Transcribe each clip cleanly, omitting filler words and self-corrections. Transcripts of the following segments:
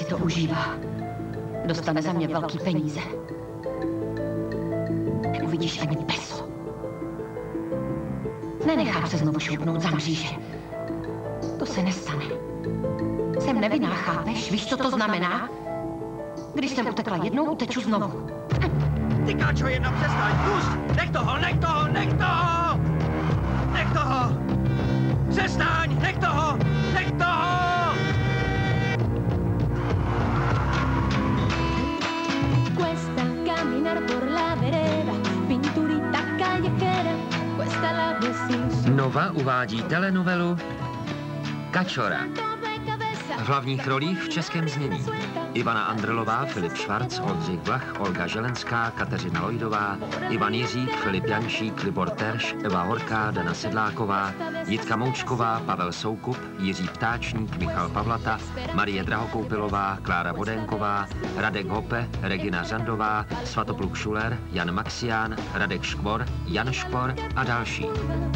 si to užívá. Dostane za mě velký peníze. Neuvidíš ani peso. Nenechám se znovu šoupnout za mříže. To se nestane. Jsem nevinná, chápeš? Víš, co to znamená? Když jsem utekla jednou, uteču znovu. Ty káčo, jednou přestaň, pust! Nech toho, nech toho, nech toho! Nech toho! Přestaň, nech toho, nech toho! Cuesta caminar por la vereda, pinturita callejera, cuesta la decisión. Nova uvádí telenovelu Kačora. V hlavních rolích v českém znění Ivana Andrlová, Filip Švarc, Oldřich Vlach, Olga Želenská, Kateřina Lojdová, Ivan Jiřík, Filip Jančík, Libor Terš, Eva Horká, Dana Sedláková, Jitka Moučková, Pavel Soukup, Jiří Ptáčník, Michal Pavlata, Marie Drahokoupilová, Klára Vodenková, Radek Hope, Regina Řandová, Svatopluk Šuler, Jan Maxián, Radek Škvor, Jan Škvor a další.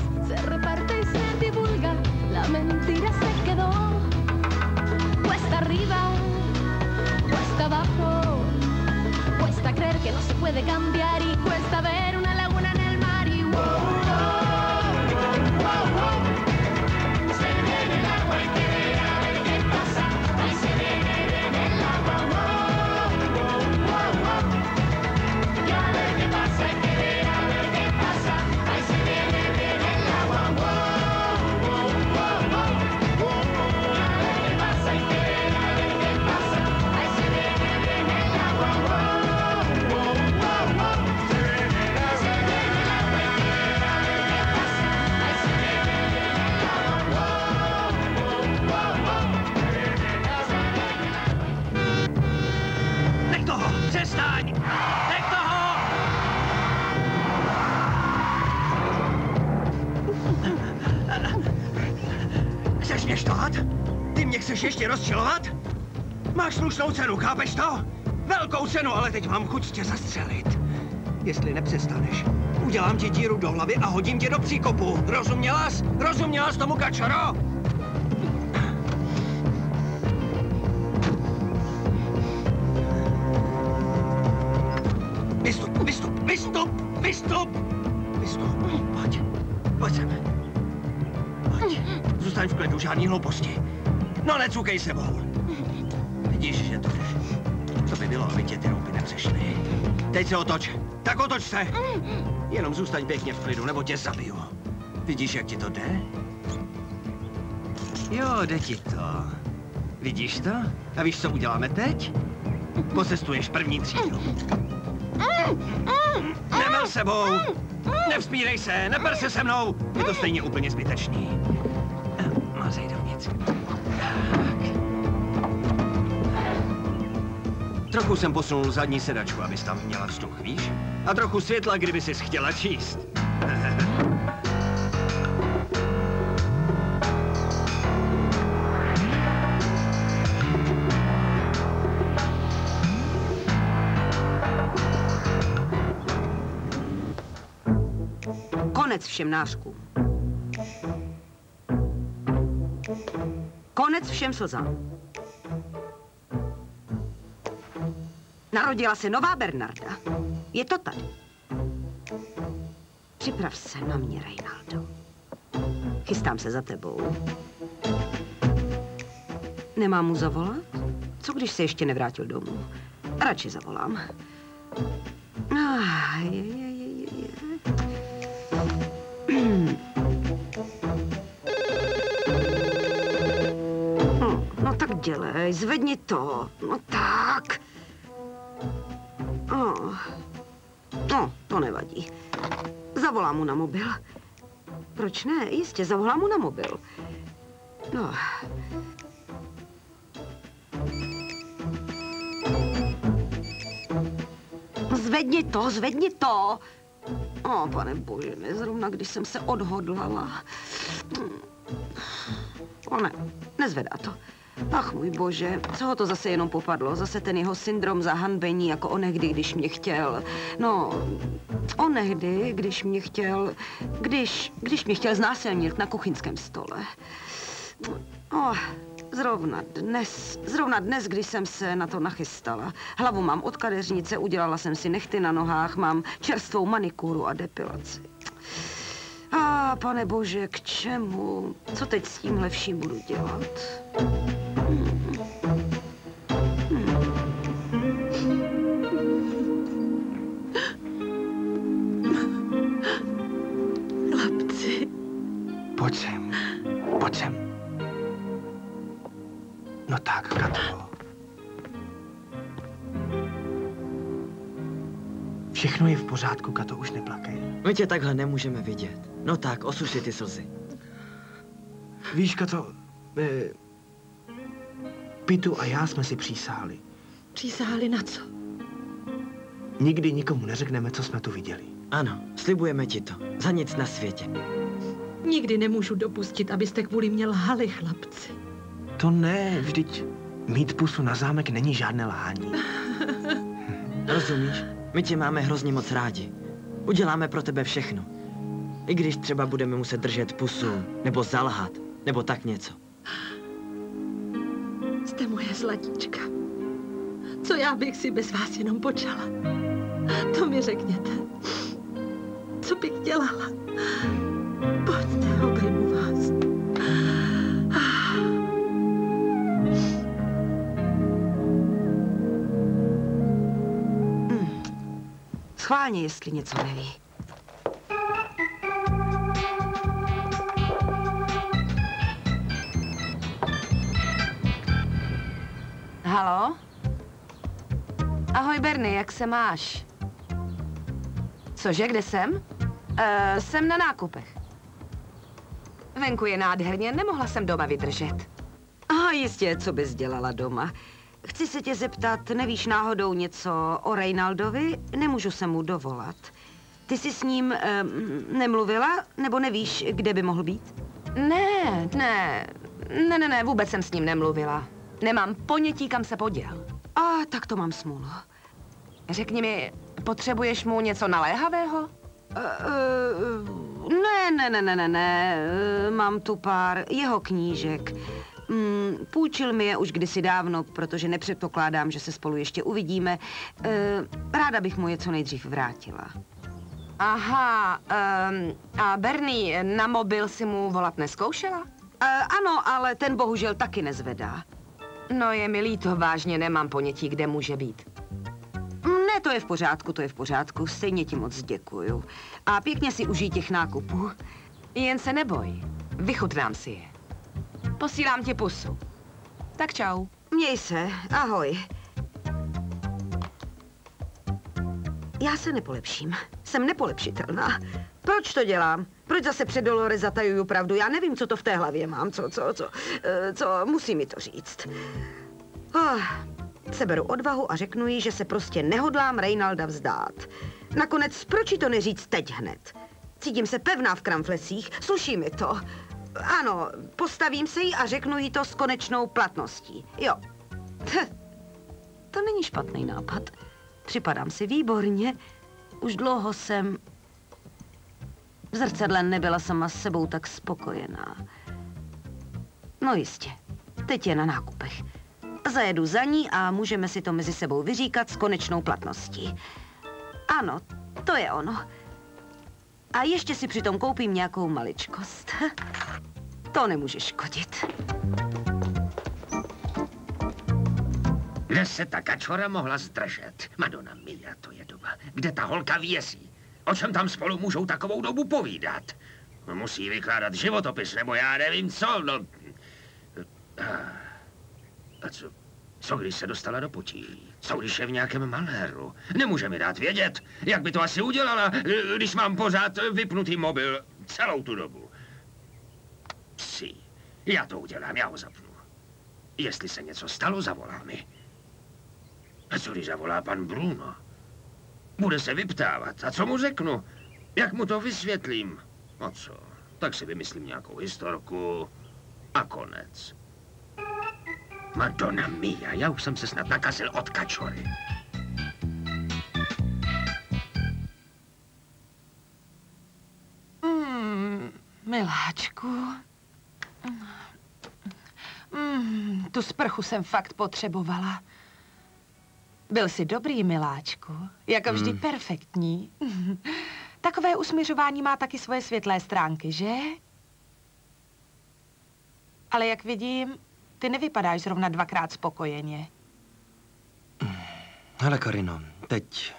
Cuesta arriba, cuesta abajo, cuesta creer que no se puede cambiar y cuesta ver una laguna en el mar y wow, wow, wow. Se viene el agua y quiere a ver qué pasa, ahí se viene el agua, wow, wow, wow. Y a ver qué pasa, y quiere a ver qué pasa, ahí se viene el agua, wow, wow, wow, wow. Přestaň! Nech toho! Chceš mě štvat? Ty mě chceš ještě rozčilovat? Máš slušnou cenu, chápeš to? Velkou cenu, ale teď mám chuť tě zastřelit. Jestli nepřestaneš, udělám ti díru do hlavy a hodím tě do příkopu. Rozuměla jsi? Rozuměla jsi tomu, Kačoro? Vystup! Pojď. Pojď sem. Pojď. Zůstaň v klidu, žádný hlouposti. No necukej sebou. Vidíš, že to jde. Co by bylo, aby tě ty rouby nepřešly. Teď se otoč. Tak otoč se. Jenom zůstaň pěkně v klidu, nebo tě zabiju. Vidíš, jak ti to jde? Jo, jde ti to. Vidíš to? A víš, co uděláme teď? Pocestuješ první třídu. Nemel sebou! Nevzpírej se, neper se se mnou! Je to stejně úplně zbytečný. Mazej dovnitř. Trochu jsem posunul zadní sedačku, abys tam měla vzduch, víš? A trochu světla, kdyby sis chtěla číst. Konec všem nářkům. Konec všem slzám. Narodila se nová Bernarda. Je to tady. Připrav se na mě, Reynaldo. Chystám se za tebou. Nemám mu zavolat? Co když se ještě nevrátil domů? Radši zavolám. No tak dělej, zvedni to. No tak. No, to nevadí. Zavolám mu na mobil. Proč ne? Jistě, zavolám mu na mobil. No. Zvedni to, zvedni to. Pane bože, ne, zrovna když jsem se odhodlala. Ne, nezvedá to. Ach, můj bože, co ho to zase jenom popadlo? Zase ten jeho syndrom zahanbení, jako onehdy, když mě chtěl. No, onehdy, když mě chtěl... Když mě chtěl znásilnit na kuchyňském stole. Zrovna dnes, když jsem se na to nachystala. Hlavu mám od kadeřnice, udělala jsem si nehty na nohách, mám čerstvou manikúru a depilaci. A pane bože, k čemu? Co teď s tímhle vším budu dělat? Chlapci. Pojď sem. No tak, Kato. Všechno je v pořádku, Kato, už neplakej. My tě takhle nemůžeme vidět. No tak, osuš si ty slzy. Víš, Kato, Pitu a já jsme si přísáhli. Přísáhli na co? Nikdy nikomu neřekneme, co jsme tu viděli. Ano, slibujeme ti to. Za nic na světě. Nikdy nemůžu dopustit, abyste kvůli mě lhali, chlapci. To ne, vždyť mít pusu na zámek není žádné lhání. Rozumíš? My tě máme hrozně moc rádi. Uděláme pro tebe všechno. I když třeba budeme muset držet pusu, nebo zalhat, nebo tak něco. Jste moje zlatíčka. Co já bych si bez vás jenom počala? To mi řekněte. Co bych dělala? Pojďte, objemu vás. Schválně, jestli něco neví. Haló? Ahoj, Bernie, jak se máš? Cože, kde jsem? Jsem na nákupech. Venku je nádherně, nemohla jsem doma vydržet. Jistě, co bys dělala doma? Chci se tě zeptat, nevíš náhodou něco o Reynaldovi? Nemůžu se mu dovolat. Ty jsi s ním nemluvila, nebo nevíš, kde by mohl být? Ne, vůbec jsem s ním nemluvila. Nemám ponětí, kam se poděl. Tak to mám smůlu. Řekni mi, potřebuješ mu něco naléhavého? Ne, mám tu pár jeho knížek. Půjčil mi je už kdysi dávno, protože nepředpokládám, že se spolu ještě uvidíme. Ráda bych mu je co nejdřív vrátila. Aha, a Bernie, na mobil si mu volat nezkoušela? Ano, ale ten bohužel taky nezvedá. No je mi líto, vážně nemám ponětí, kde může být. Ne, to je v pořádku, stejně ti moc děkuju. A pěkně si užij těch nákupů. Jen se neboj, vychutnám si je. Posílám ti pusu. Tak čau. Měj se, ahoj. Já se nepolepším. Jsem nepolepšitelná. Proč to dělám? Proč zase před Dolores zatajuju pravdu? Já nevím, co to v té hlavě mám. Co? Musí mi to říct. Seberu odvahu a řeknu jí, že se prostě nehodlám Reynalda vzdát. Nakonec, proč jí to neříct teď hned? Cítím se pevná v kramflecích, sluší mi to. Ano, postavím se jí a řeknu jí to s konečnou platností. Jo. To není špatný nápad. Připadám si výborně. Už dlouho jsem v zrcadle nebyla sama s sebou tak spokojená. No jistě, teď je na nákupech. Zajedu za ní a můžeme si to mezi sebou vyříkat s konečnou platností. Ano, to je ono. A ještě si přitom koupím nějakou maličkost. To nemůže škodit. Kde se ta kačora mohla zdržet? Madonna mia, to je doba. Kde ta holka vězí? O čem tam spolu můžou takovou dobu povídat? Musí vykládat životopis, nebo já nevím co, no... A co když se dostala do potíží? Co když je v nějakém maléru? Nemůže mi dát vědět, jak by to asi udělala, když mám pořád vypnutý mobil celou tu dobu. Psi, já to udělám, já ho zapnu. Jestli se něco stalo, zavolá mi. A co když zavolá pan Bruno? Bude se vyptávat. A co mu řeknu? Jak mu to vysvětlím? No co? Tak si vymyslím nějakou historku a konec. Madonna mia, já už jsem se snad nakazil od kačory. Miláčku. Tu sprchu jsem fakt potřebovala. Byl jsi dobrý, miláčku. Jako vždy perfektní. Takové usmiřování má taky svoje světlé stránky, že? Ale jak vidím, ty nevypadáš zrovna dvakrát spokojeně. Hele, Karino, teď...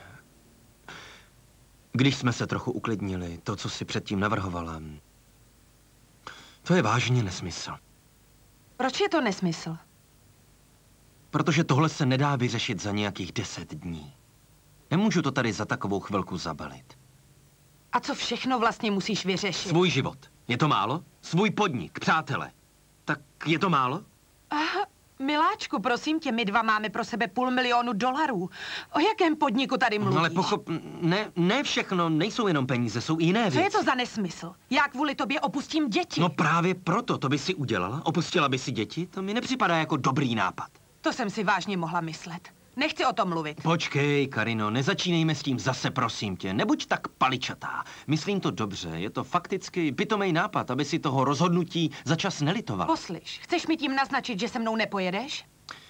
Když jsme se trochu uklidnili, to, co si předtím navrhovala, to je vážně nesmysl. Proč je to nesmysl? Protože tohle se nedá vyřešit za nějakých 10 dní. Nemůžu to tady za takovou chvilku zabalit. A co všechno vlastně musíš vyřešit? Svůj život. Je to málo? Svůj podnik, přátele. Tak je to málo? Aha, miláčku, prosím tě, my dva máme pro sebe $500 000. O jakém podniku tady mluvíš? No ale ne všechno, nejsou jenom peníze, jsou i jiné věci. Co je to za nesmysl? Já kvůli tobě opustím děti. No právě proto, to by si udělala? Opustila by si děti? To mi nepřipadá jako dobrý nápad. To jsem si vážně mohla myslet. Nechci o tom mluvit. Počkej, Karino, nezačínejme s tím zase, prosím tě. Nebuď tak paličatá. Myslím to dobře, je to fakticky pitomej nápad, aby si toho rozhodnutí za čas nelitoval. Poslyš, chceš mi tím naznačit, že se mnou nepojedeš?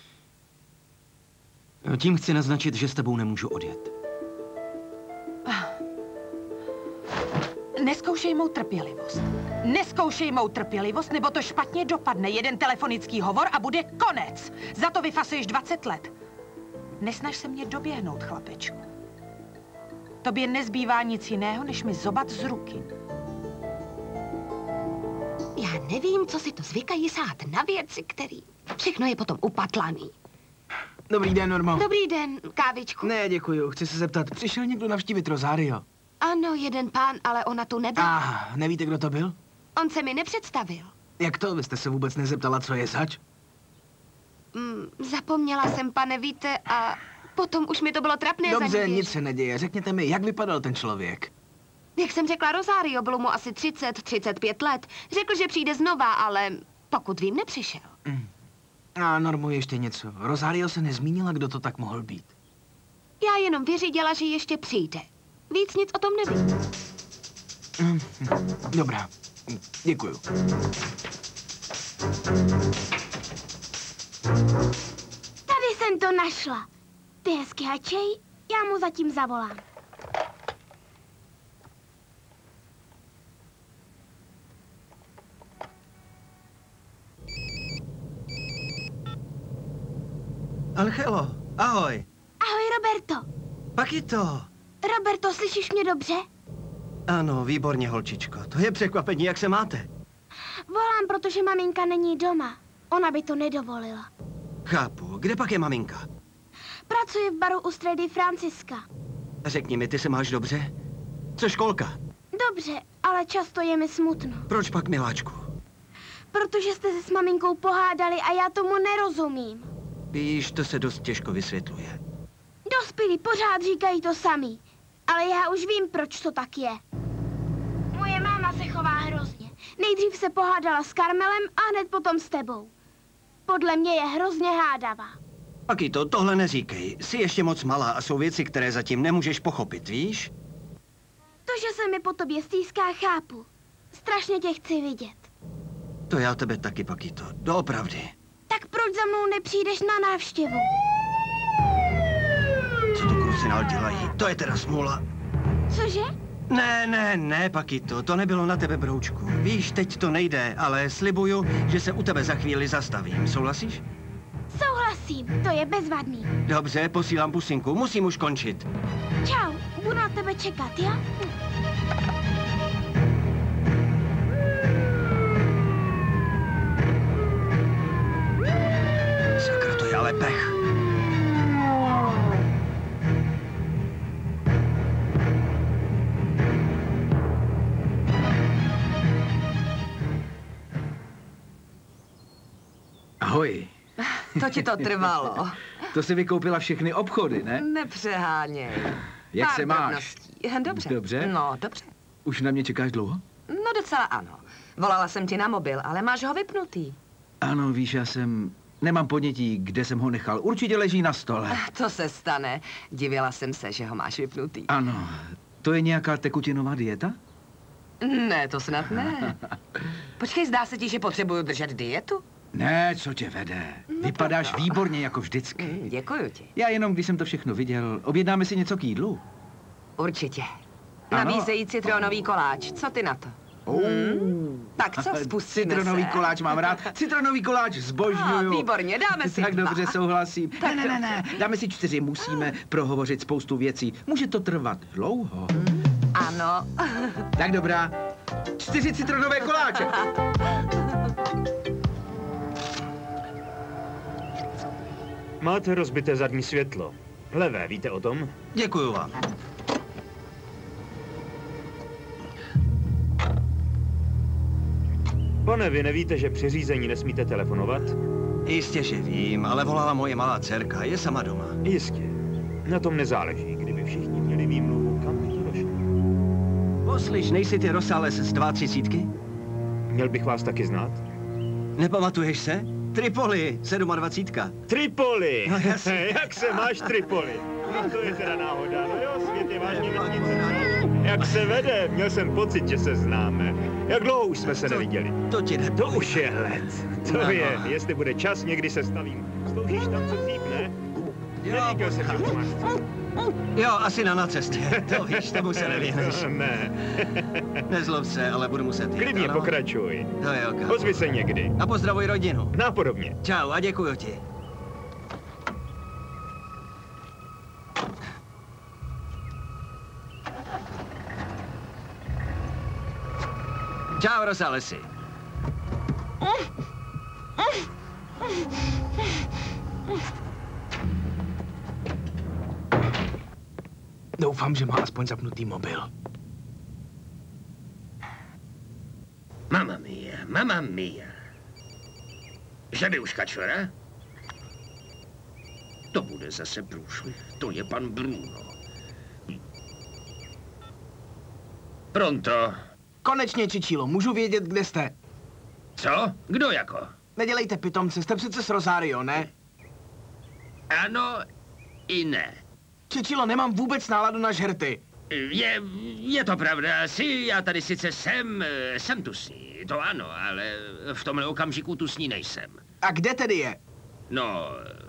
Tím chci naznačit, že s tebou nemůžu odjet. Neskoušej mou trpělivost. Neskoušej mou trpělivost, nebo to špatně dopadne. Jeden telefonický hovor a bude konec. Za to vyfasuješ 20 let. Nesnaž se mě doběhnout, chlapečku. Tobě nezbývá nic jiného, než mi zobat z ruky. Já nevím, co si to zvykají sát na věci, který... Všechno je potom upatlaný. Dobrý den, Normo. Dobrý den, kávičku. Ne, děkuju. Chci se zeptat, přišel někdo navštívit Rosario? Ano, jeden pán, ale ona tu nebyla. Aha, nevíte, kdo to byl? On se mi nepředstavil. Jak to? Vy jste se vůbec nezeptala, co je zač? Zapomněla jsem, pane, víte, a potom už mi to bylo trapné. Dobře, nic se neděje. Řekněte mi, jak vypadal ten člověk? Jak jsem řekla Rosario, bylo mu asi 35 let. Řekl, že přijde znova, ale pokud vím, nepřišel. A Normo, ještě něco. Rosario se nezmínila, kdo to tak mohl být. Já jenom vyřídila, že ještě přijde. Víc nic o tom nevím. Dobrá, děkuju. Tady jsem to našla. Ty hezky hačej, já mu zatím zavolám. Angelo, ahoj. Ahoj, Roberto. Paquito. Roberto, slyšíš mě dobře? Ano, výborně, holčičko. To je překvapení, jak se máte. Volám, protože maminka není doma. Ona by to nedovolila. Chápu. Kde pak je maminka? Pracuje v baru u Stredy Franciska. Řekni mi, ty se máš dobře? Co školka? Dobře, ale často je mi smutno. Proč pak, miláčku? Protože jste se s maminkou pohádali a já tomu nerozumím. Víš, to se dost těžko vysvětluje. Dospělí pořád říkají to samý. Ale já už vím, proč to tak je. Moje máma se chová hrozně. Nejdřív se pohádala s Karmelem a hned potom s tebou. Podle mě je hrozně hádavá. Paquito, tohle neříkej. Jsi ještě moc malá a jsou věci, které zatím nemůžeš pochopit, víš? To, že se mi po tobě stýská, chápu. Strašně tě chci vidět. To já tebe taky, Paquito. Doopravdy. Tak proč za mnou nepřijdeš na návštěvu? Co tu krucinál dělají? To je teda smůla. Cože? Ne, Paquito, to nebylo na tebe, broučku. Víš, teď to nejde, ale slibuju, že se u tebe za chvíli zastavím. Souhlasíš? Souhlasím, to je bezvadný. Dobře, posílám pusinku, musím už končit. Čau, budu na tebe čekat, jo? Sakra, to je ale pech. Ahoj. To ti to trvalo. To si vykoupila všechny obchody, ne? Nepřeháněj. Jak Pár se máš? drobností. Dobře. Dobře? No, dobře. Už na mě čekáš dlouho? No docela ano. Volala jsem ti na mobil, ale máš ho vypnutý. Ano, víš, nemám podnětí, kde jsem ho nechal. Určitě leží na stole. To se stane. Divila jsem se, že ho máš vypnutý. Ano. To je nějaká tekutinová dieta? Ne, to snad ne. Počkej, zdá se ti, že potřebuju držet dietu? Ne, co tě vede. Vypadáš výborně jako vždycky. Děkuju ti. Já jenom, když jsem to všechno viděl, objednáme si něco k jídlu. Určitě. Ano. Nabízejí citronový koláč. Co ty na to? Tak co, spustíme Citronový se? koláč mám rád. Citronový koláč zbožňuju. Výborně, dáme si Tak 2. dobře, souhlasím. Tak Ne, dáme si 4, musíme prohovořit spoustu věcí. Může to trvat dlouho. Ano. Tak dobrá. 4 citronové koláče. Máte rozbité zadní světlo. Levé, víte o tom? Děkuju vám. Pane, vy nevíte, že při řízení nesmíte telefonovat? Jistě, že vím, ale volala moje malá dcerka, je sama doma. Jistě. Na tom nezáleží. Kdyby všichni měli výmluvu, kam by to došlo? Poslyš, nejsi ty Rosales z 32? Měl bych vás taky znát? Nepamatuješ se? Tripoli, 27. Tripoli! No jasně. Jak se máš, Tripoli? No to je teda náhoda. No jo, svět je vážně vesnice. Jak se vede? Měl jsem pocit, že se známe. Jak dlouho už jsme se neviděli? To ti To už je let. To je, jestli bude čas, někdy se stavím. Sloužíš tam, co cípne? Neříkal jsem, že už máš co. Jo, asi na cestě. To víš, tomu se nevěneš. Ne. Nezlob se, ale budu muset jít. Klidně ano? pokračuj. To jo, kámo. Ozvi se někdy. A pozdravuj rodinu. Nápodobně. Čau a děkuju ti. Čau, Rosalesi. Doufám, že má aspoň zapnutý mobil. Mamma mia. Že by už Kačora? To bude zase průšvih. To je pan Bruno. Pronto. Konečně, Čičílo, můžu vědět, kde jste? Co? Kdo jako? Nedělejte pitomce, jste přece s Rosario, ne? Ano i ne. Čičílo, nemám vůbec náladu na žerty. Je to pravda, já tady sice jsem tu s ní, to ano, ale v tomhle okamžiku tu s ní nejsem. A kde tedy je? No,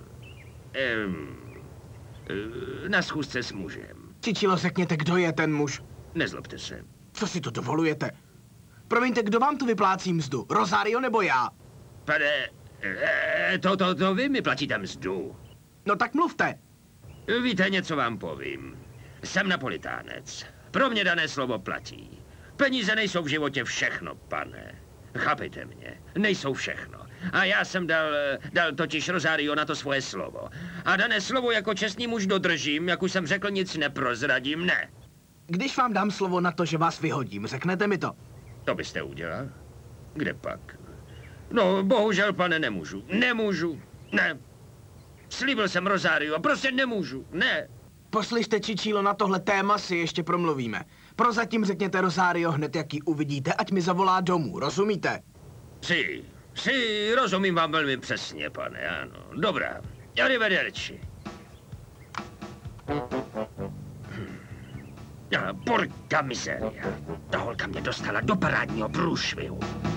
na schůzce s mužem. Čičílo, řekněte, kdo je ten muž. Nezlobte se. Co si to dovolujete? Promiňte, kdo vám tu vyplácí mzdu? Rosario nebo já? Pane, to vy mi platíte mzdu. No tak mluvte. Víte, něco vám povím. Jsem napolitánec. Pro mě dané slovo platí. Peníze nejsou v životě všechno, pane. Chápejte mě, nejsou všechno. A já jsem dal totiž Rosario na to svoje slovo. A dané slovo jako čestný muž dodržím, jak už jsem řekl, nic neprozradím, ne. Když vám dám slovo na to, že vás vyhodím, řeknete mi to. To byste udělal? Kde pak? No, bohužel, pane, nemůžu. Nemůžu, ne. Slíbil jsem Rosario a prostě nemůžu, ne. Poslyšte, Čičílo, na tohle téma si ještě promluvíme. Prozatím řekněte Rosario hned, jak ji uvidíte, ať mi zavolá domů, rozumíte? Si, rozumím vám velmi přesně, pane, ano. Dobrá, arrivederci. Porca miseria. Ta holka mě dostala do parádního průšvihu.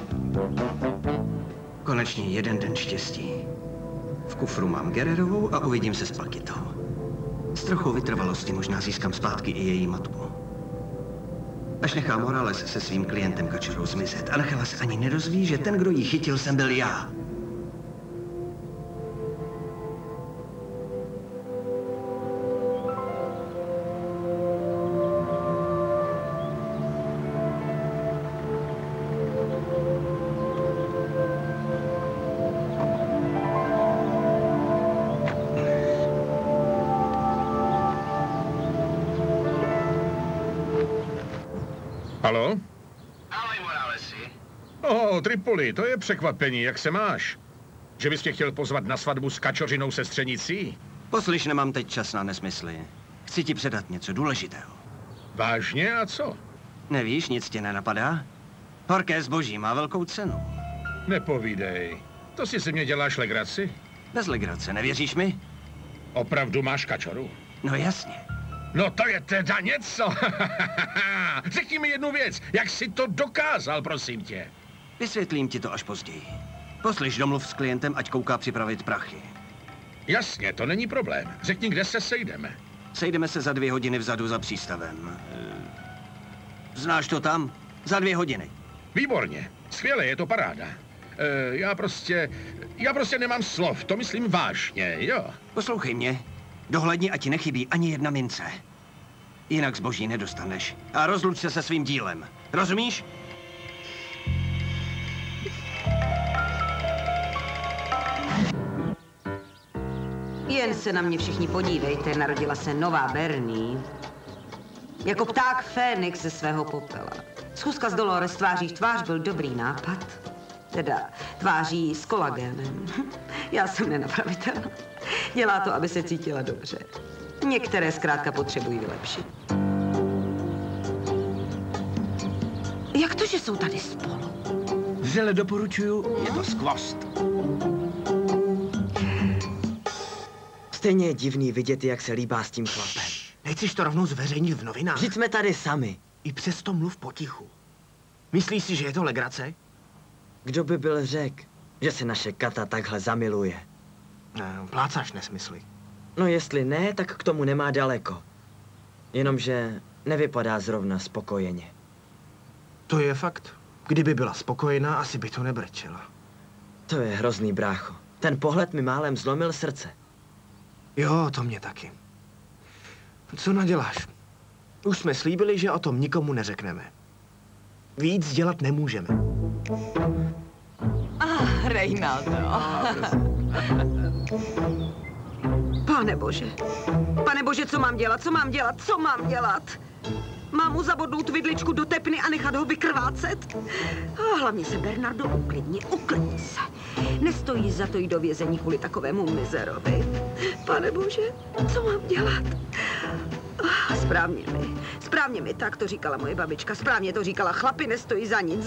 Konečně jeden den štěstí. V kufru mám Guerrerovou a uvidím se s Paquitou. S trochou vytrvalosti možná získám zpátky i její matku. Až nechá Morales se svým klientem Kačorou zmizet a Nachela se ani nedozví, že ten, kdo ji chytil, jsem byl já. Halo? Ahoj, Moralesi. Tripoli, to je překvapení, jak se máš? Že bys tě chtěl pozvat na svatbu s Kačořinou sestřenicí? Poslyš, nemám teď čas na nesmysly. Chci ti předat něco důležitého. Vážně a co? Nevíš, nic tě nenapadá? Horké zboží má velkou cenu. Nepovídej. To si ze mě děláš legraci? Bez legrace, nevěříš mi? Opravdu máš Kačoru? No jasně. No to je teda něco. Řekni mi jednu věc. Jak jsi to dokázal, prosím tě? Vysvětlím ti to až později. Poslyš, domluv s klientem, ať kouká připravit prachy. Jasně, to není problém. Řekni, kde se sejdeme. Sejdeme se za 2 hodiny vzadu za přístavem. Znáš to tam? Za 2 hodiny. Výborně. Skvěle, je to paráda. Já prostě nemám slov, to myslím vážně, jo. Poslouchej mě. Dohledni, ať ti nechybí ani 1 mince. Jinak zboží nedostaneš. A rozluč se svým dílem. Rozumíš? Jen se na mě všichni podívejte, narodila se nová Bernie. Jako pták Fénix ze svého popela. Schůzka s Dolores tváří v tvář byl dobrý nápad. Teda tváří s kolagénem. Já jsem nenapravitelná. Dělá to, aby se cítila dobře. Některé zkrátka potřebují vylepšit. Jak to, že jsou tady spolu? Vřele doporučuju, je to skvost. Stejně je divný vidět, jak se líbá s tím chlapem. Nechceš to rovnou zveřejnit v novinách? Vždyť jsme tady sami. I přesto mluv potichu. Myslíš si, že je to legrace? Kdo by byl řekl, že se naše Kata takhle zamiluje? Plácáš nesmysly. No jestli ne, tak k tomu nemá daleko. Jenomže nevypadá zrovna spokojeně. To je fakt. Kdyby byla spokojená, asi by to nebrečela. To je hrozný, brácho. Ten pohled mi málem zlomil srdce. Jo, to mě taky. Co naděláš? Už jsme slíbili, že o tom nikomu neřekneme. Víc dělat nemůžeme. Reynaldo. Pane Bože. Pane Bože, co mám dělat? Co mám dělat? Co mám dělat? Mám mu zabodnout vidličku do tepny a nechat ho vykrvácet? A hlavně se, Bernardo, uklidni se. Nestojí za to jít do vězení kvůli takovému mizerovi. Pane Bože, co mám dělat? Správně mi, tak to říkala moje babička, správně to říkala, chlapi nestojí za nic.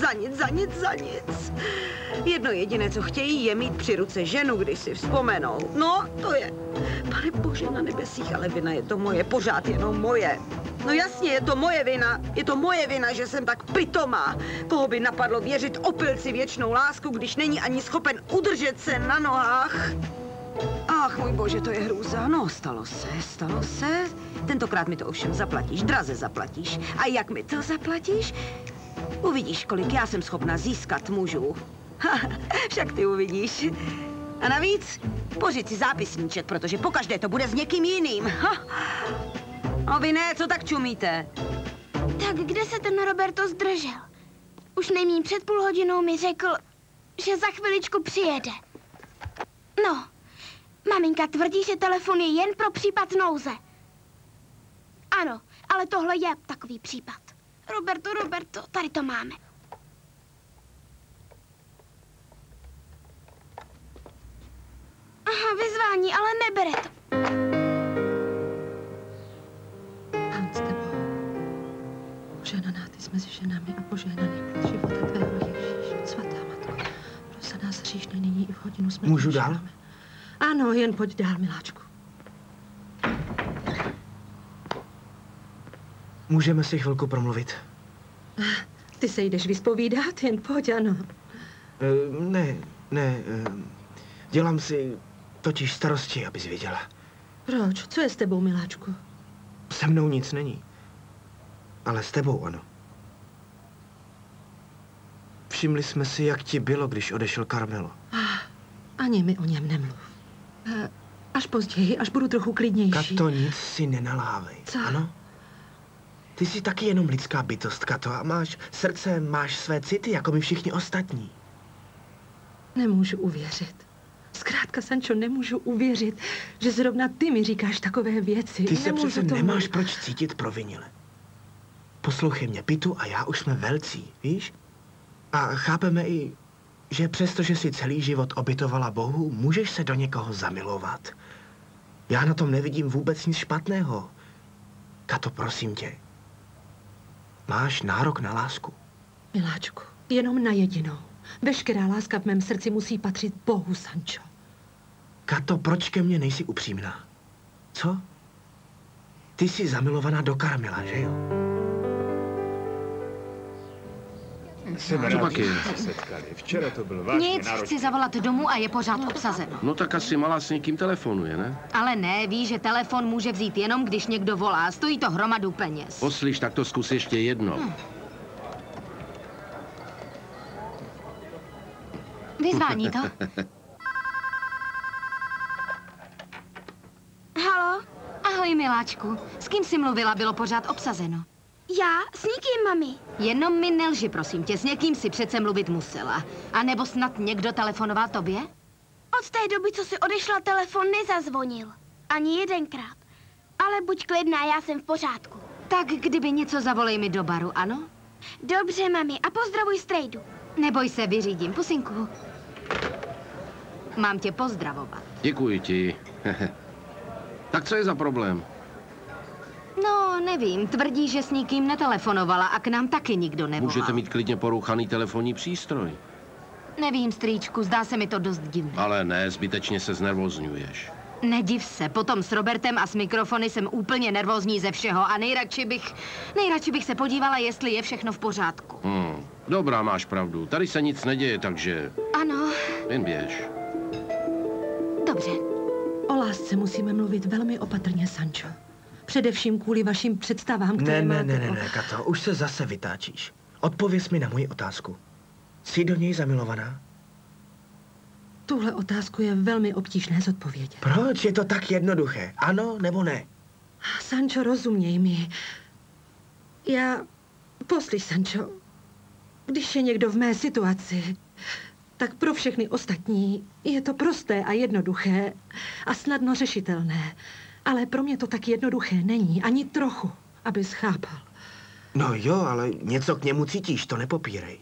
Jedno jediné, co chtějí, je mít při ruce ženu, když si vzpomenou. No, to je. Pane Bože na nebesích, ale vina je to moje, pořád jenom moje. No jasně, je to moje vina, že jsem tak pitomá. Koho by napadlo věřit opilci věčnou lásku, když není ani schopen udržet se na nohách? Ach, můj Bože, to je hrůza. No, stalo se. Tentokrát mi to ovšem zaplatíš, draze zaplatíš. A jak mi to zaplatíš? Uvidíš, kolik já jsem schopna získat mužů. Však ty uvidíš. A navíc pořiď si zápisníček, protože pokaždé to bude s někým jiným. No vy ne, co tak čumíte? Tak kde se ten Roberto zdržel? Už nejmíň před půl hodinou mi řekl, že za chviličku přijede. No, maminka tvrdí, že telefon je jen pro případ nouze. Ano, ale tohle je takový případ. Roberto, tady to máme. Aha, vyzvání, ale nebere to. Pán s tebou. Požehnaná ty jsi mezi ženami a požehnaný plod života tvého Ježíš. Svatá Matko, pros za nás hříšné nyní i v hodinu smrti. Můžu dál? Ano, jen pojď dál, miláčku. Můžeme si chvilku promluvit. Ty se jdeš vyspovídat? Jen pojď, ano. Ne. Dělám si totiž starosti, abys věděla. Proč? Co je s tebou, miláčku? Se mnou nic není. Ale s tebou ano. Všimli jsme si, jak ti bylo, když odešel Carmelo. Ani mi o něm nemluv. Až později, až budu trochu klidnější. Kato, nic si nenalhávej. Co? Ano? Ty jsi taky jenom lidská bytost, Kato, a máš srdce, máš své city, jako my všichni ostatní. Nemůžu uvěřit. Zkrátka, Sancho, nemůžu uvěřit, že zrovna ty mi říkáš takové věci. Ty se přece nemáš proč cítit provinile. Poslouchej mě, Pitu a já už jsme velcí, víš? A chápeme i, že přesto, že jsi celý život obětovala Bohu, můžeš se do někoho zamilovat. Já na tom nevidím vůbec nic špatného. Kato, prosím tě. Máš nárok na lásku. Miláčku, jenom na jedinou. Veškerá láska v mém srdci musí patřit Bohu, Sancho. Kato, proč ke mně nejsi upřímná? Co? Ty jsi zamilovaná do Carmela, že jo? Co pak je? Setkali. Včera to byl vážně Nic, chci zavolat domů a je pořád obsazeno. No tak asi malá s někým telefonuje, ne? Ale ne, ví, že telefon může vzít jenom, když někdo volá. Stojí to hromadu peněz. Poslyš, tak to zkus ještě jednou. Vyzvání to. Halo? Ahoj, miláčku. S kým jsi mluvila, bylo pořád obsazeno? Já? S nikým, mami. Jenom mi nelži, prosím tě, s někým si přece mluvit musela. A nebo snad někdo telefonoval tobě? Od té doby, co si odešla, telefon nezazvonil. Ani jedenkrát. Ale buď klidná, já jsem v pořádku. Tak kdyby něco, zavolej mi do baru, ano? Dobře, mami, a pozdravuj strejdu. Neboj se, vyřídím, pusinku. Mám tě pozdravovat. Děkuji ti. Tak co je za problém? No, nevím, tvrdí, že s nikým netelefonovala a k nám taky nikdo nevolal. Můžete mít klidně porouchaný telefonní přístroj. Nevím, strýčku, zdá se mi to dost divné. Ale ne, zbytečně se znervozňuješ. Nediv se, potom s Robertem a s mikrofony jsem úplně nervózní ze všeho a nejradši bych se podívala, jestli je všechno v pořádku. Dobrá, máš pravdu. Tady se nic neděje, takže... Ano. Jen běž. Dobře. O lásce musíme mluvit velmi opatrně, Sancho. Především kvůli vašim představám, které máte. Ne, Kato, už se zase vytáčíš. Odpověz mi na moji otázku. Jsi do něj zamilovaná? Tuhle otázku je velmi obtížné zodpovědět. Proč je to tak jednoduché? Ano nebo ne? Sancho, rozuměj mi. Poslyš, Sancho, když je někdo v mé situaci, tak pro všechny ostatní je to prosté a jednoduché a snadno řešitelné. Ale pro mě to tak jednoduché není, ani trochu, abys chápal. No jo, ale něco k němu cítíš, to nepopírej.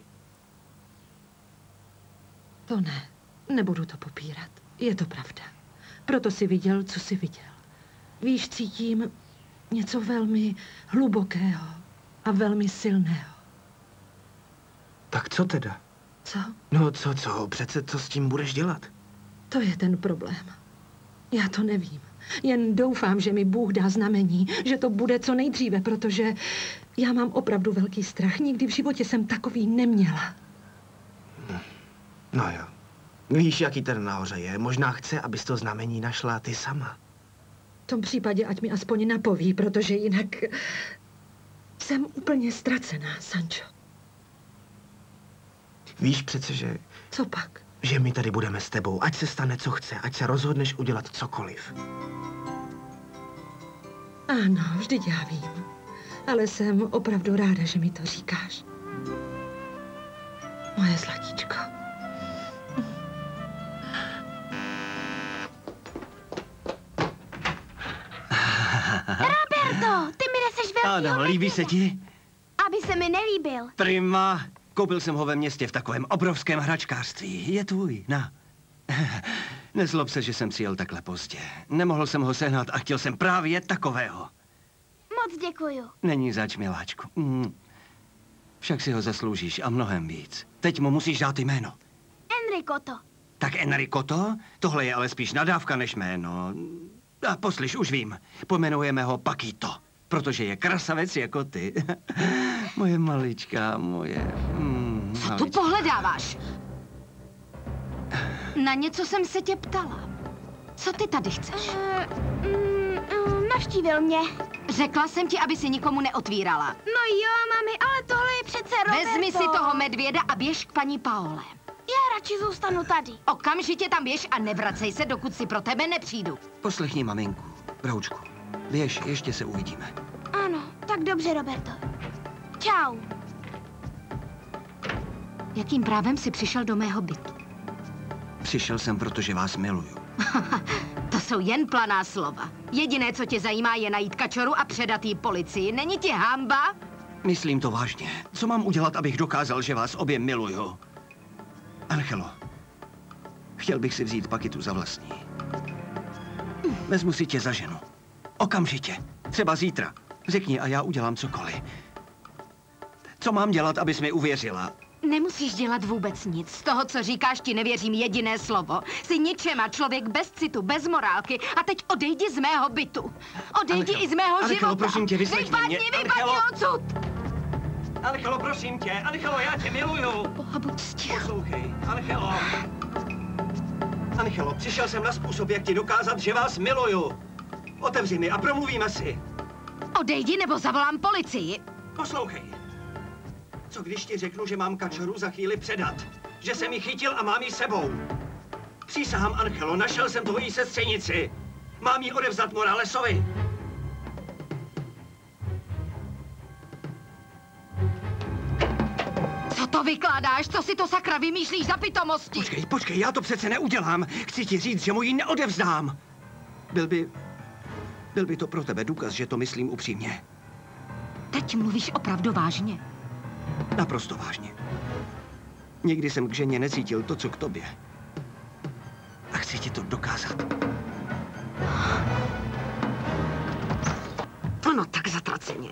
To ne, nebudu to popírat. Je to pravda. Proto jsi viděl, co jsi viděl. Víš, cítím něco velmi hlubokého a velmi silného. Tak co teda? Co? No co? Přece co s tím budeš dělat? To je ten problém. Já to nevím. Jen doufám, že mi Bůh dá znamení, že to bude co nejdříve, protože já mám opravdu velký strach. Nikdy v životě jsem takový neměla. No jo. Víš, jaký ten nahoře je. Možná chce, abys to znamení našla ty sama. V tom případě ať mi aspoň napoví, protože jinak jsem úplně ztracená, Sancho. Víš přece, že... Co pak? Že my tady budeme s tebou, ať se stane, co chce, ať se rozhodneš udělat cokoliv. Ano, vždyť já vím. Ale jsem opravdu ráda, že mi to říkáš. Moje zlatíčko. Roberto, ty mi neseš velký Ano, líbí se ti? Aby se mi nelíbil. Prima. Koupil jsem ho ve městě v takovém obrovském hračkářství. Je tvůj, na. Nezlob se, že jsem přijel takhle pozdě. Nemohl jsem ho sehnat a chtěl jsem právě takového. Moc děkuju. Není zač, miláčku. Však si ho zasloužíš a mnohem víc. Teď mu musíš dát jméno. Enricoto. Tak Enricoto? Tohle je ale spíš nadávka než jméno. A poslyš, už vím. Pojmenujeme ho Paquito, protože je krasavec jako ty. Moje malička, moje... Co tu pohledáváš? Na něco jsem se tě ptala. Co ty tady chceš? Navštívil mě. Řekla jsem ti, aby si nikomu neotvírala. No jo, mami, ale tohle je přece Roberto. Vezmi si toho medvěda a běž k paní Paole. Já radši zůstanu tady. Okamžitě tam běž a nevracej se, dokud si pro tebe nepřijdu. Poslechni maminku, broučku. Běž, ještě se uvidíme. Ano, tak dobře, Roberto. Čau. Jakým právem jsi přišel do mého bytu? Přišel jsem, protože vás miluju. To jsou jen planá slova. Jediné, co tě zajímá, je najít kačoru a předat jí policii. Není ti hanba? Myslím to vážně. Co mám udělat, abych dokázal, že vás obě miluju? Angelo, chtěl bych si vzít Paquitu za vlastní. Vezmu si tě za ženu. Okamžitě. Třeba zítra. Řekni a já udělám cokoliv. Co mám dělat, abys mi uvěřila? Nemusíš dělat vůbec nic. Z toho, co říkáš, ti nevěřím jediné slovo. Jsi ničema, člověk bez citu, bez morálky. A teď odejdi z mého bytu. Odejdi i z mého života. Prosím tě, vyslechni mě. Vypadni odsud! Angelo, prosím tě, Angelo, já tě miluju. Boha, buď sticho. Poslouchej, Angelo. Angelo, přišel jsem na způsob, jak ti dokázat, že vás miluju. Otevři mi a promluvíme si. Odejdi, nebo zavolám policii. Poslouchej. Co když ti řeknu, že mám kačoru za chvíli předat? Že jsem ji chytil a mám ji sebou. Přísahám, Angelo, našel jsem tvoji sestřenici. Mám ji odevzdat Moralesovi. Co to vykládáš? Co si to sakra vymýšlíš za pitomosti? Počkej, já to přece neudělám. Chci ti říct, že mu ji neodevzdám. Byl by to pro tebe důkaz, že to myslím upřímně. Teď mluvíš opravdu vážně? Naprosto vážně. Nikdy jsem k ženě necítil to, co k tobě. A chci ti to dokázat. No tak zatraceně.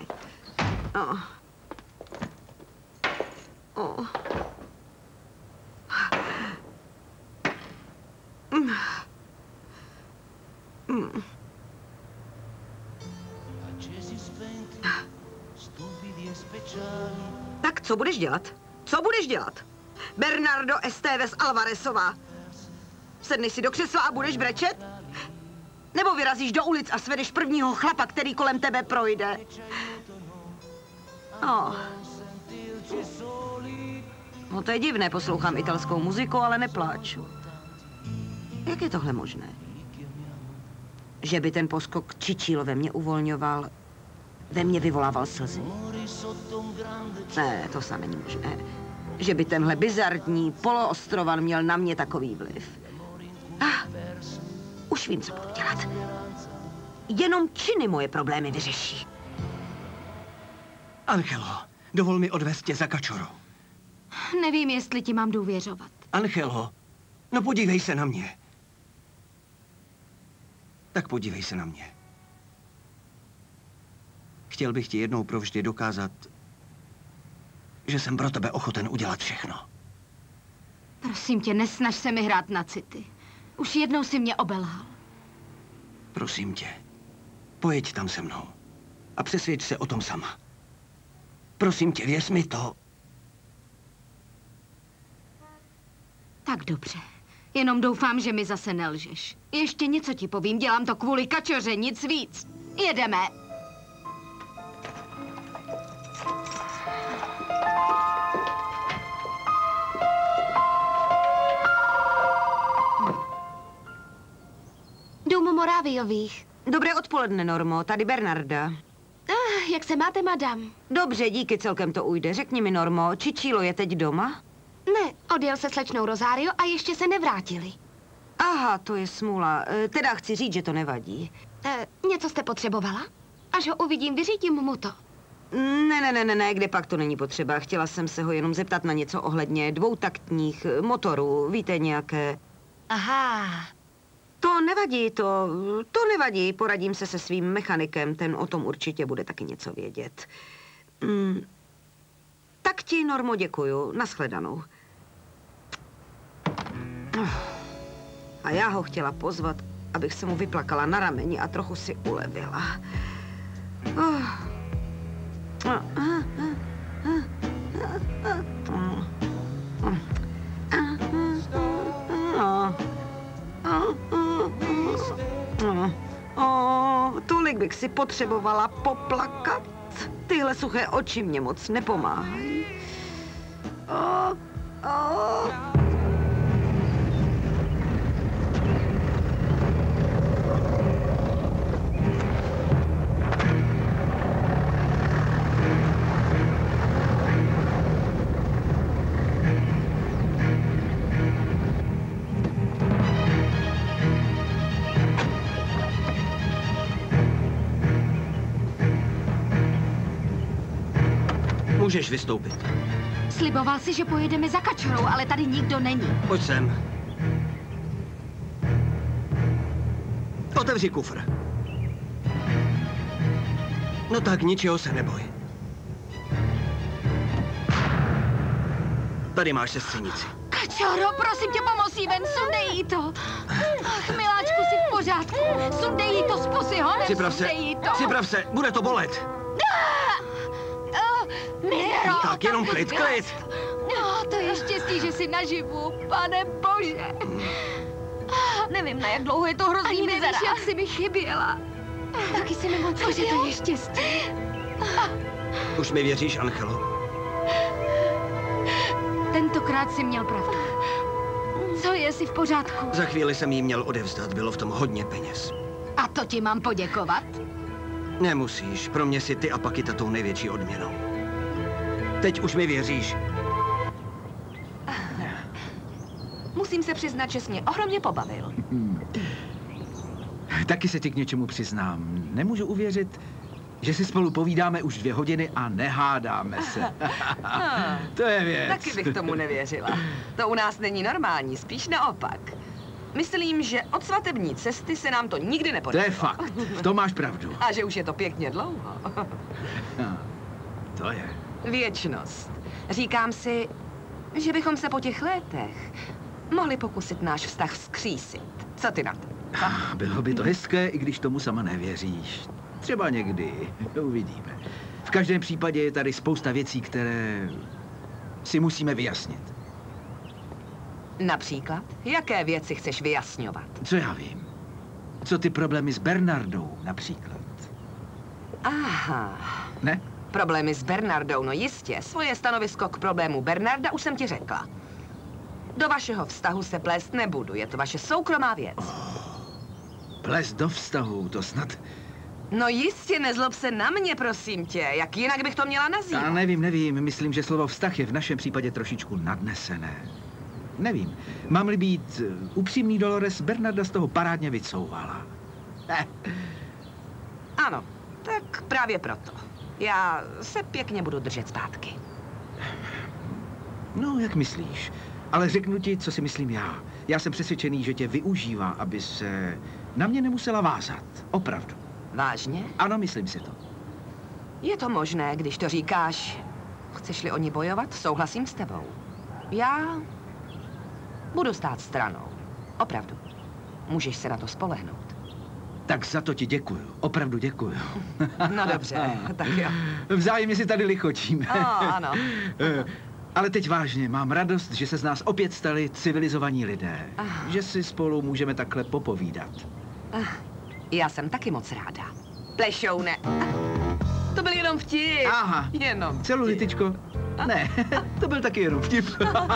Tak co budeš dělat? Co budeš dělat? Bernardo Esteves Alvarezová. Sedneš si do křesla a budeš brečet? Nebo vyrazíš do ulic a svedeš prvního chlapa, který kolem tebe projde? No to je divné, poslouchám italskou muziku, ale nepláču. Jak je tohle možné? Že by ten poskok Cicillo ve mně uvolňoval, ve mně vyvolával slzy? Ne, to snad není možné. Že by tenhle bizarní poloostrovan měl na mě takový vliv. Už vím, co budu dělat. Jenom činy moje problémy vyřeší. Angelo, dovol mi odvést tě za kačorou. Nevím, jestli ti mám důvěřovat. Angelo, no podívej se na mě. Tak podívej se na mě. Chtěl bych ti jednou provždy dokázat, že jsem pro tebe ochoten udělat všechno. Prosím tě, nesnaž se mi hrát na city. Už jednou si mě obelhal. Prosím tě, pojeď tam se mnou a přesvědč se o tom sama. Prosím tě, věř mi to. Tak dobře. Jenom doufám, že mi zase nelžeš. Ještě něco ti povím, dělám to kvůli kačoře, nic víc. Jedeme. Dům Moráviových. Dobré odpoledne, Normo. Tady Bernarda. Jak se máte, madam? Dobře, díky, celkem to ujde. Řekni mi, Normo, Cicillo je teď doma? Ne, odjel se slečnou Rosario a ještě se nevrátili. Aha, to je smůla. Teda chci říct, že to nevadí. Něco jste potřebovala? Až ho uvidím, vyřídím mu to. Ne, kde pak to není potřeba. Chtěla jsem se ho jenom zeptat na něco ohledně dvoutaktních motorů. Víte, nějaké... Aha. To nevadí. Poradím se svým mechanikem, ten o tom určitě bude taky něco vědět. Tak ti, Normo, děkuju. Nashledanou. A já ho chtěla pozvat, abych se mu vyplakala na rameni a trochu si ulevila. Tolik bych si potřebovala poplakat. Tyhle suché oči mě moc nepomáhají. Můžeš vystoupit. Sliboval si, že pojedeme za kačorou, ale tady nikdo není. Pojď sem. Otevři kufr. No tak, ničeho se neboj. Tady máš sestřenici. Kačoro, prosím tě, pomoz jí ven, sundej jí to. Ach, miláčku, jsi v pořádku. Sundej jí to z pusy, honem, sundej jí to. Připrav se, bude to bolet. Miro! Tak jenom klid. No, to je štěstí, že jsi naživu, pane bože. Nevím, na jak dlouho je to hrozný mizera. Ani nevíš, jak jsi mi chyběla. Taky si mi moc chyběla. Bože, to je štěstí. Už mi věříš, Angelo? Tentokrát jsi měl pravdu. Co je, jsi v pořádku? Za chvíli jsem jí měl odevzdat, bylo v tom hodně peněz. A to ti mám poděkovat? Nemusíš, pro mě si ty a Pakita tou největší odměnou. Teď už mi věříš? Musím se přiznat, že jsi mě ohromně pobavil. Taky se ti k něčemu přiznám. Nemůžu uvěřit, že si spolu povídáme už 2 hodiny a nehádáme se. To je věc. Taky bych tomu nevěřila. To u nás není normální, spíš naopak. Myslím, že od svatební cesty se nám to nikdy nepodařilo. To je fakt, v tom máš pravdu. A že už je to pěkně dlouho. To je. Věčnost. Říkám si, že bychom se po těch letech mohli pokusit náš vztah vzkřísit. Co ty na to? Bylo by to hezké, i když tomu sama nevěříš. Třeba někdy, uvidíme. V každém případě je tady spousta věcí, které si musíme vyjasnit. Například? Jaké věci chceš vyjasňovat? Co já vím? Co ty problémy s Bernardou například? Aha. Ne? Problémy s Bernardou, no jistě. Svoje stanovisko k problému Bernarda už jsem ti řekla. Do vašeho vztahu se plést nebudu, je to vaše soukromá věc. Plést do vztahu, to snad... No jistě, nezlob se na mě, prosím tě. Jak jinak bych to měla nazývat? Já nevím. Myslím, že slovo vztah je v našem případě trošičku nadnesené. Nevím. Mám-li být upřímný, Dolores, Bernarda z toho parádně vycouvala. Ano, tak právě proto. Já se pěkně budu držet zpátky. No, jak myslíš. Ale řeknu ti, co si myslím já. Já jsem přesvědčený, že tě využívá, aby se na mě nemusela vázat. Opravdu. Vážně? Ano, myslím si to. Je to možné, když to říkáš. Chceš-li o ní bojovat, souhlasím s tebou. Já budu stát stranou. Opravdu. Můžeš se na to spolehnout. Tak za to ti děkuju. Opravdu děkuju. No dobře, tak jo. Vzájemně si tady lichočíme. Ano. Ale teď vážně, mám radost, že se z nás opět stali civilizovaní lidé. Že si spolu můžeme takhle popovídat. Já jsem taky moc ráda. Plešoune. To byl jenom vtip. Aha. Jenom vtip. Celulitičko? Ne, to byl taky jenom vtip.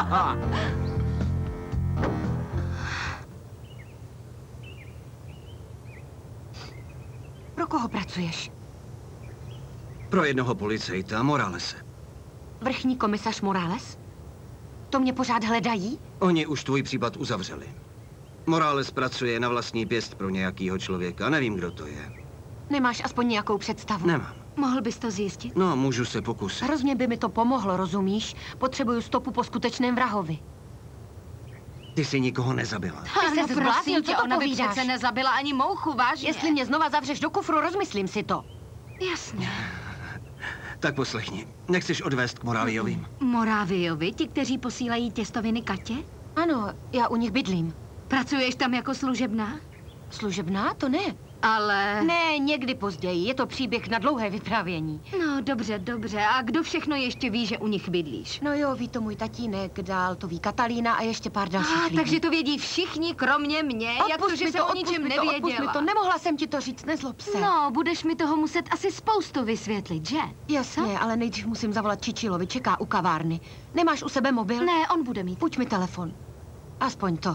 Pro koho pracuješ? Pro jednoho policejta, Moralese. Vrchní komisař Morales? To mě pořád hledají? Oni už tvůj případ uzavřeli. Morales pracuje na vlastní pěst pro nějakýho člověka. Nevím, kdo to je. Nemáš aspoň nějakou představu? Nemám. Mohl bys to zjistit? No, můžu se pokusit. Hrozně by mi to pomohlo, rozumíš? Potřebuju stopu po skutečném vrahovi. Ty jsi nikoho nezabila. Ty se zbláznil, co to ona by povídáš? přece nezabila ani mouchu, vážně. Jestli mě znova zavřeš do kufru, rozmyslím si to. Jasně. Tak poslechni. Nechceš odvést k Moráviovým? Moráviovi, ti, kteří posílají těstoviny Katě? Ano, já u nich bydlím. Pracuješ tam jako služebná? Služebná? To ne. Ale... Ne, někdy později. Je to příběh na dlouhé vyprávění. No, dobře, dobře. A kdo všechno ještě ví, že u nich bydlíš? No jo, ví to můj tatínek, dál to ví Katalína a ještě pár dalších lidí. Takže to vědí všichni, kromě mě, jak to, že jsem o ničem nevěděla. Odpust mi to, nemohla jsem ti to říct, nezlob se. No, budeš mi toho muset asi spoustu vysvětlit, že? Jasně, ale nejdřív musím zavolat Čičilovi, čeká u kavárny. Nemáš u sebe mobil? Ne, on bude mít. Půjč mi telefon. Aspoň to.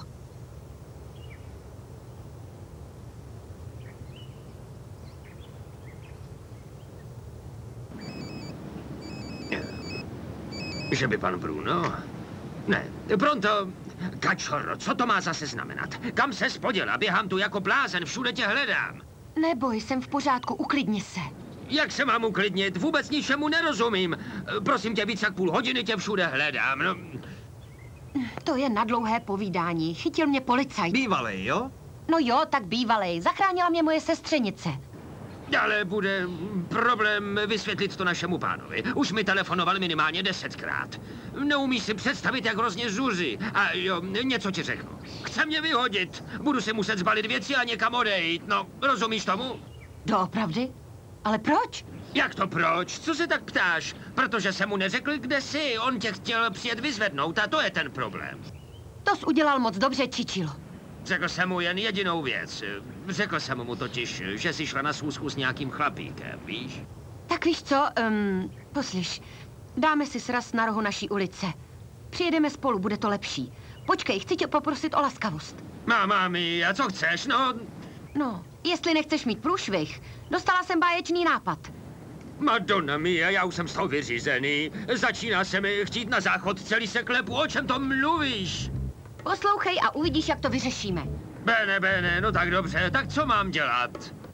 Že by pan Bruno? Ne, pronto. Kačoro, co to má zase znamenat? Kam se poděla? Běhám tu jako blázen, všude tě hledám. Neboj, jsem v pořádku, uklidni se. Jak se mám uklidnit? Vůbec ničemu nerozumím. Prosím tě, víc jak půl hodiny tě všude hledám. No. To je na dlouhé povídání. Chytil mě policajt. Bývalej, jo? No jo, tak bývalej. Zachránila mě moje sestřenice. Ale bude problém vysvětlit to našemu pánovi. Už mi telefonoval minimálně 10krát. Neumí si představit, jak hrozně zuří. A jo, něco ti řeknu. Chce mě vyhodit. Budu si muset zbalit věci a někam odejít. No, rozumíš tomu? Doopravdy? Ale proč? Jak to proč? Co se tak ptáš? Protože jsem mu neřekl, kde jsi. On tě chtěl přijet vyzvednout a to je ten problém. To jsi udělal moc dobře, Čičilo. Řekl jsem mu jen jedinou věc. Řekl jsem mu totiž, že jsi šla na schůzku s nějakým chlapíkem, víš? Tak víš co, poslyš, dáme si sraz na rohu naší ulice. Přijedeme spolu, bude to lepší. Počkej, chci tě poprosit o laskavost. Mámi, a co chceš, no? No, jestli nechceš mít průšvih, dostala jsem báječný nápad. Madonna mia, já už jsem z toho vyřízený. Začíná se mi chtít na záchod, celý se klepu, o čem to mluvíš? Poslouchej a uvidíš, jak to vyřešíme. Bene, no tak dobře, tak co mám dělat?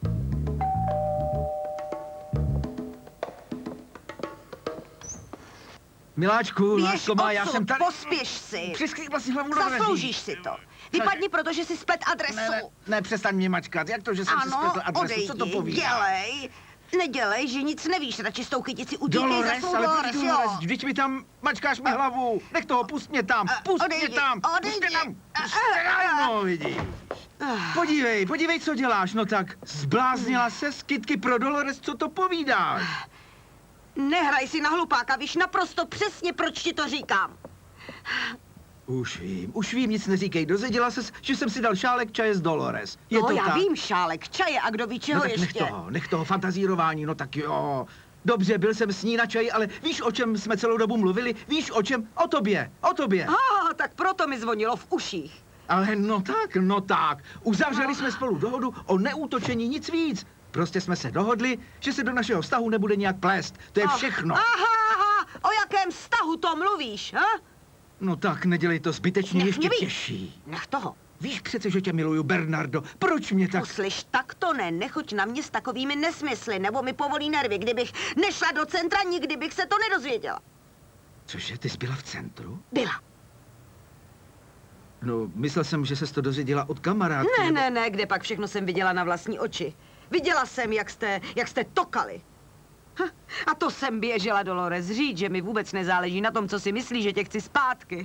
Miláčku, lásko má, já jsem tady... Pospěš si. Přiskřípla si hlavu do dveří. Zasloužíš si to. Vypadni, protože si splet adresu. Ne, přestaň mě mačkat. Jak to, že jsem si spletl adresu? Co to povídáš? Dělej. Nedělej, že nic nevíš. Radši s tou kytici utíkej za svou Dolores, jo. Vždyť mi tam mačkáš mi hlavu. Nech toho, pust mě tam. Pust mě tam. No, vidím. Podívej, co děláš. No tak, zbláznila se z kytky pro Dolores, co to povídáš? Nehraj si na hlupáka, víš naprosto přesně, proč ti to říkám. Už vím, nic neříkej. Dozvěděla ses, že jsem si dal šálek čaje z Dolores. Je to já tak? vím, šálek čaje a kdo ví, čeho tak ještě. Nech toho fantazírování, no tak jo. Dobře, byl jsem s ní na čaji, ale víš, o čem jsme celou dobu mluvili? Víš, o čem? O tobě. Tak proto mi zvonilo v uších. Ale no tak. Uzavřeli jsme spolu dohodu o neútočení, nic víc. Prostě jsme se dohodli, že se do našeho vztahu nebude nějak plést. To je všechno. Aha, o jakém vztahu to mluvíš, ha? No tak, nedělej to zbytečně ještě těžší. Nech toho. Víš přece, že tě miluju, Bernardo. Proč mě tak... Poslyš, tak to ne, nechoď na mě s takovými nesmysly, nebo mi povolí nervy. Kdybych nešla do centra, nikdy bych se to nedozvěděla. Cože, ty jsi byla v centru? Byla. No, myslel jsem, že ses to dozvěděla od kamarádky. Ne, kde pak všechno jsem viděla na vlastní oči. Viděla jsem, jak jste tokali. A to jsem běžela, Dolores, říct, že mi vůbec nezáleží na tom, co si myslí, že tě chci zpátky.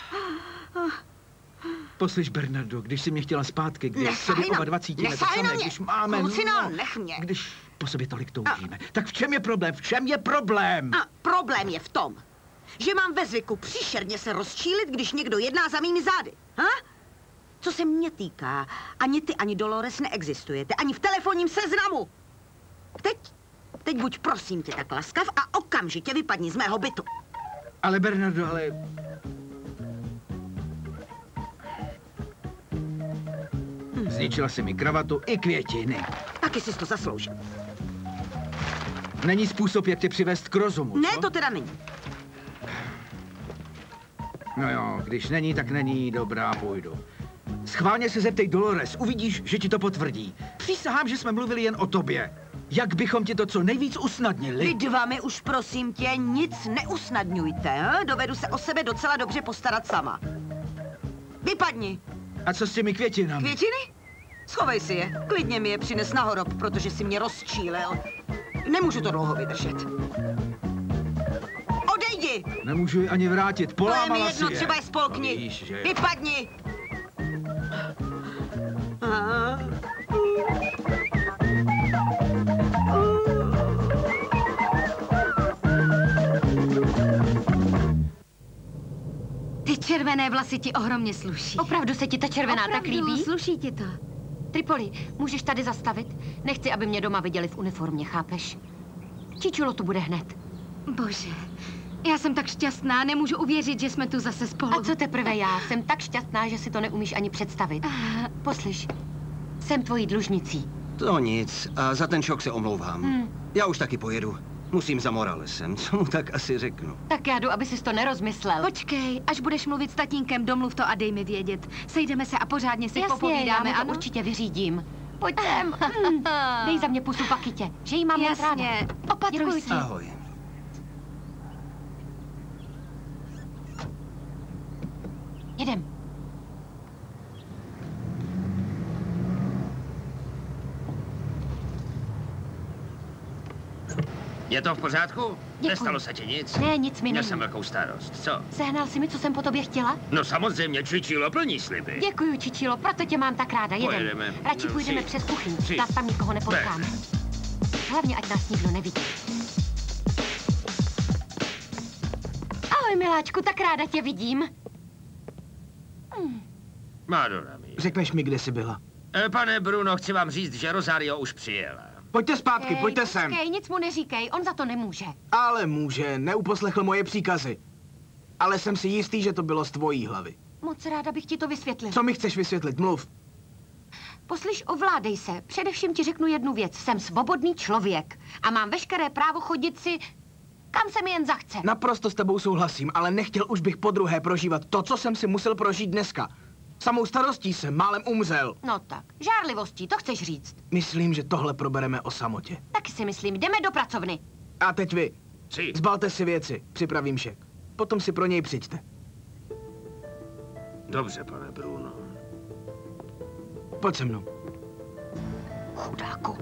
Poslyš, Bernardo, když jsi mě chtěla zpátky, když se oba 20 cítíme to samé, když máme... nech mě. Když po sobě tolik toužíme. Tak v čem je problém? V čem je problém? Problém je v tom, že mám ve zvyku příšerně se rozčílit, když někdo jedná za mými zády. Co se mě týká, ani ty, ani Dolores neexistujete, ani v telefonním seznamu. Teď buď prosím tě tak laskav a okamžitě vypadni z mého bytu. Ale Bernardo, Zničila si mi kravatu i květiny. Taky jsi to zasloužil. Není způsob, jak tě přivést k rozumu, Ne, co? to teda není. No jo, když není, tak není, dobrá, půjdu. Schválně se zeptej Dolores, uvidíš, že ti to potvrdí. Přísahám, že jsme mluvili jen o tobě. Jak bychom ti to co nejvíc usnadnili? Vy dva mi už, prosím tě, nic neusnadňujte, he? Dovedu se o sebe docela dobře postarat sama. Vypadni. A co s těmi květinami? Květiny? Schovej si je. Klidně mi je přines na horob, protože si mě rozčílil. Nemůžu to dlouho vydržet. Odejdi! Nemůžu ji ani vrátit, polámala si je. To je mi jedno, třeba je spolkni. No, víš, že... Vypadni! Ty červené vlasy ti ohromně sluší. Opravdu se ti ta červená tak líbí? Sluší ti to. Tripoli, můžeš tady zastavit? Nechci, aby mě doma viděli v uniformě, chápeš? Čičulo tu bude hned. Bože, já jsem tak šťastná, nemůžu uvěřit, že jsme tu zase spolu. A co teprve já? Jsem tak šťastná, že si to neumíš ani představit. Poslyš, jsem tvojí dlužnicí. To nic, a za ten šok se omlouvám. Já už taky pojedu. Musím za Moralesem, co mu tak asi řeknu. Tak já jdu, aby sis to nerozmyslel. Počkej, až budeš mluvit s tatínkem, domluv to a dej mi vědět. Sejdeme se a pořádně si popovídáme. Jasně, já to určitě vyřídím. Pojď sem. Dej za mě pusu Pakitě, že jí mám moc ráda. Opatruj se. Ahoj. Jedem. Je to v pořádku? Děkuji. Nestalo se ti nic? Ne, nic mi Měl není. jsem velkou starost, co? Sehnal jsi mi, co jsem po tobě chtěla? No samozřejmě, Čičilo plní sliby. Děkuju, Čičilo, proto tě mám tak ráda. Jedem. Pojedeme. Radši půjdeme přes kuchyň, snad tam nikoho nepotkáme. Hlavně, ať nás nikdo nevidí. Ahoj, miláčku, tak ráda tě vidím. Madonna mi. Řekneš mi, kde jsi byla? Pane Bruno, chci vám říct, že Rosario už přijela. Pojďte zpátky, pojďte sem. Počkej, nic mu neříkej, on za to nemůže. Ale může, neuposlechl moje příkazy. Ale jsem si jistý, že to bylo z tvojí hlavy. Moc ráda bych ti to vysvětlila. Co mi chceš vysvětlit? Mluv. Poslyš, ovládej se. Především ti řeknu jednu věc. Jsem svobodný člověk a mám veškeré právo chodit si, kam se mi jen zachce. Naprosto s tebou souhlasím, ale nechtěl už bych podruhé prožívat to, co jsem si musel prožít dneska. Samou starostí jsem málem umřel. No tak, žárlivostí, to chceš říct. Myslím, že tohle probereme o samotě. Taky si myslím, jdeme do pracovny. A teď vy. Si. Zbalte si věci, připravím šek. Potom si pro něj přijďte. Dobře, pane Bruno. Pojď se mnou. Chudáku.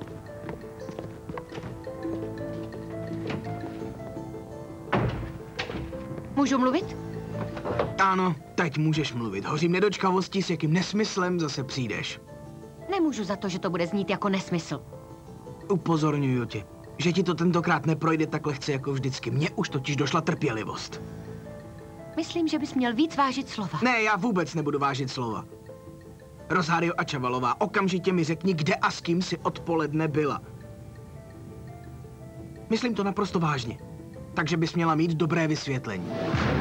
Můžu mluvit? Ano, teď můžeš mluvit. Hořím nedočkavostí, s jakým nesmyslem zase přijdeš. Nemůžu za to, že to bude znít jako nesmysl. Upozorňuju tě, že ti to tentokrát neprojde tak lehce jako vždycky. Mně už totiž došla trpělivost. Myslím, že bys měl víc vážit slova. Ne, já vůbec nebudu vážit slova. Rosario Achavalová, okamžitě mi řekni, kde a s kým si odpoledne byla. Myslím to naprosto vážně. Takže bys měla mít dobré vysvětlení.